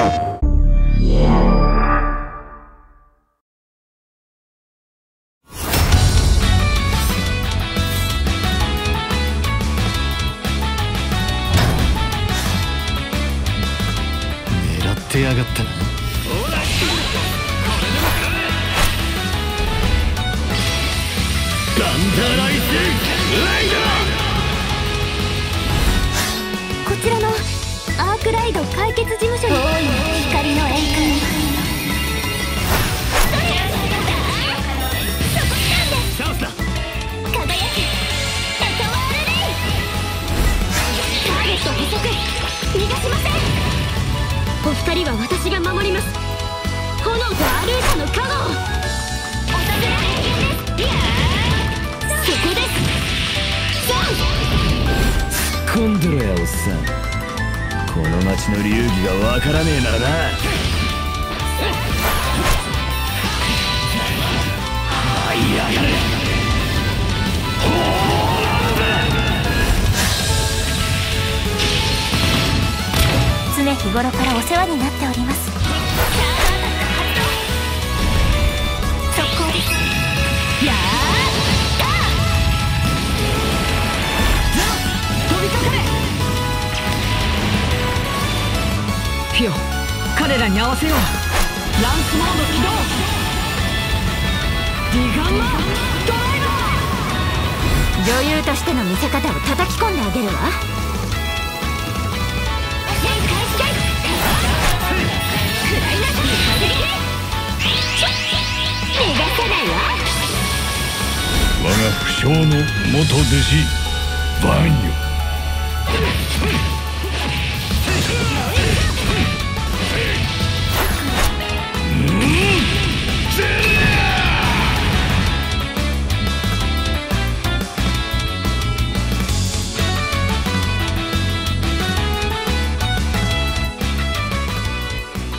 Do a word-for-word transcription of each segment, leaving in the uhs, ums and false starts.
狙ってやがったな。ガンダーライスライダこちらのアークライド解決事務所に光の円空。 チャンスだ。 輝くエトワールレイ。ターゲット捕捉、逃がしません。お二人は私が守ります。炎とアルーシャの加護を。おたずら偏見です。いやー、そこです。そう突っ込んでろやおっさん。この町の流儀がわからねえならな。はい、やがれ。 常日頃からお世話になっております。速攻です。やー飛びかかれ。 ピオ、彼らに合わせよう。ランスモード起動。ディガンマドライバ女優としての見せ方を叩き込んであげるわ。逃がさないわ。 我が不肖の元弟子バンよ。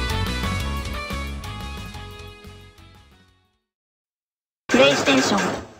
プレイステーション